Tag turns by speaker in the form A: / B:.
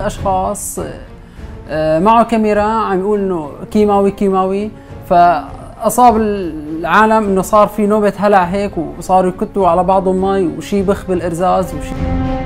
A: اشخاص معه كاميرا عم يقول انه كيماوي كيماوي، فاصاب العالم انه صار في نوبة هلع هيك، وصاروا يكتوا على بعضهم مي وشي بخ بالارزاز وشي.